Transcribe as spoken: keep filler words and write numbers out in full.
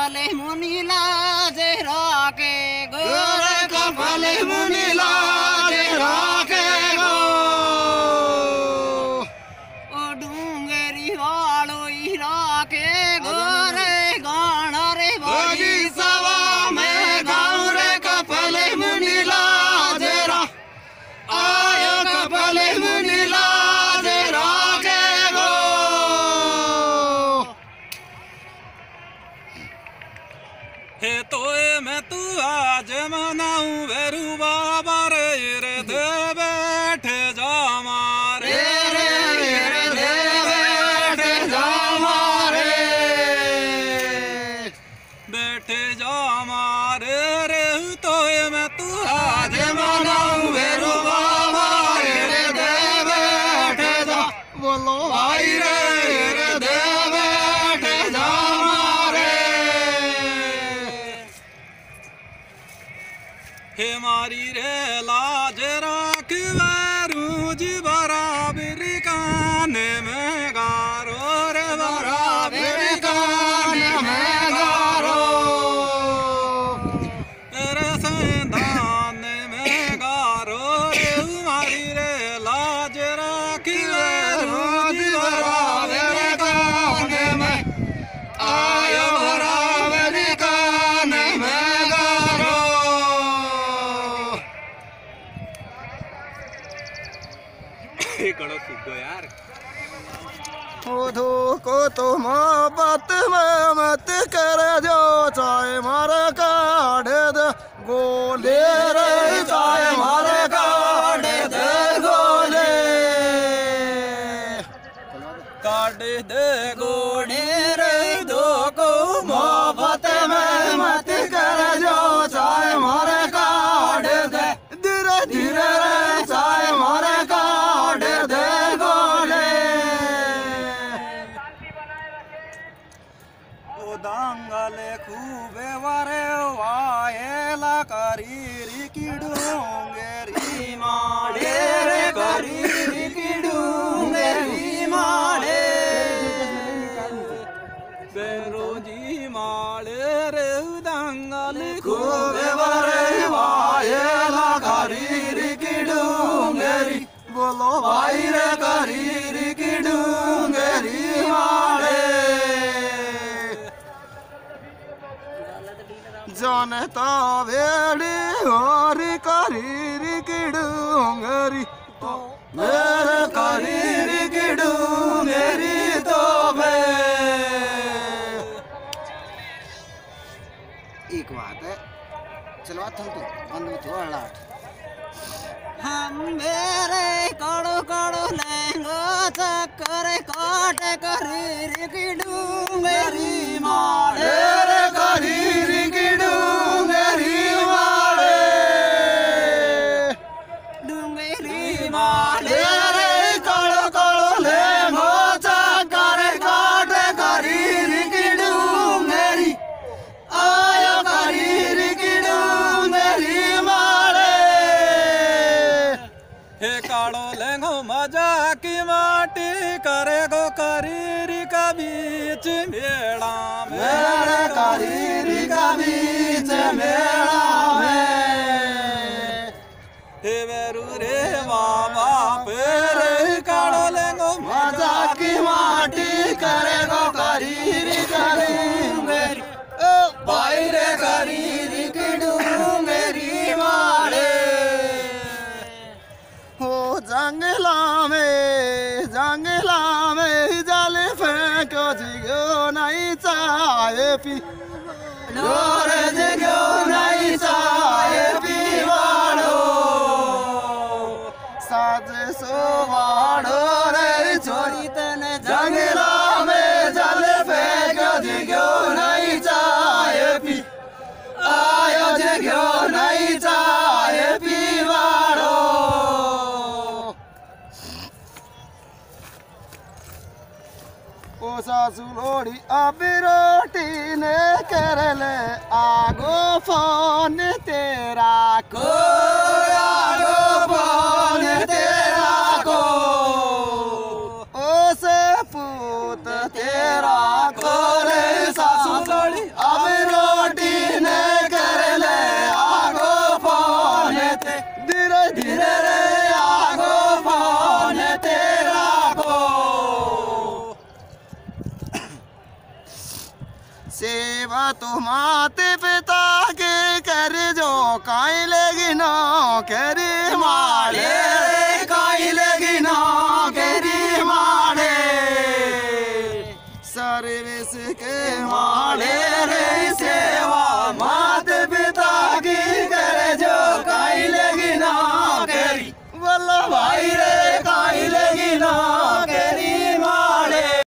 कपाले मुनि लाजे राखे गोरे कपाले मुनि लाजे राखे गो ओ डूंगरी वालो ही राखे गोरे गाना रे बाजी सवा में गाँव रे कपाले मुनि लाजे रा आयो कपाले मुनि लाजे राखे गो हे तोए मैं तू आज मनाऊं वेरू बाबा रे रे दे बैठे जा मारे रे रे दे बैठे जा मारे बैठे जा मारे रे तोए मैं तू आज मनाऊं वेरू बाबा रे दे बैठे जा बोलो भाई रे रे दे बैठे जा मारे हे मारी रे लाज राख वैरू जी बराबर काने में गारो रे बराबर काने में गारो तेरे संधान में गारो रे मारी रे लाज राख वैरू जी बराबर काने में आयो बराबर काने में गारो कड़ो सुगो यार ओधो को तो मोहब्बत में मत कर जो चाहे मारे काढ़े दे गोले रे चाहे मारे काढ़े दे गोले काट दे गोले रे दो को मोहब्बत में मत कर जो चाहे मारे काढ़े दे धीरे धीरे रे चाहे मारे काढ़े दे गोले दांगले खूबे वारे वायला करीरी किडूंगेरी माडे रे करीरी किडूंगेरी माडे बेरोजी माडे रे दांगले खूबे वारे वायला करीरी किडूंगेरी बोलो भाई रे करीरी किडूंगेरी माडे जनता वेड़ी होरी करीरी किडूंगेरी तो मेरे करीरी किडूंगेरी तो बे एक बात है चलो तुम तो बंद में तो अड़ाट हम मेरे कड़ो कड़ो लेंगो चक्कर काट करीरी किडूंगेरी मारे रे करीरी किडूंगेरी मारे डूंगेरी मारे रे कड़ो कड़ो लेंगो चक्कर काट करीरी किडूंगेरी आयो करीरी किडूंगेरी मारे हे काड़ो लेंगो मजा की माटी करे गो करीरी का बीच मेला में मेरे करीरी का बीच मेला में हे वेरू रे बाबा पेरे काड़ो लेंगो मजा की माटी करेगो करीरी करूंगेरी ओ भाई रे करीरी किडूंगेरी मारे हो जंगला में जंगला में जल फेंको जिगो नहीं चाहे पी लोरे जिगो नहीं चाहे पीवाड़ो साजे सोवाड़ो रे छोरी तने जंगला में जल फेंको जिगो नहीं चाहे पी आयो जिगो नहीं चाहे पीवाड़ो ओ सासू लोड़ी अभी रोटी ने कर ले आगो फोन तेरा को आगो फोन तेरा को ओ से पूत तेरा को रे सासू लोड़ी अभी वह तू माते पिता के कर जो काई लेगी नो करी माले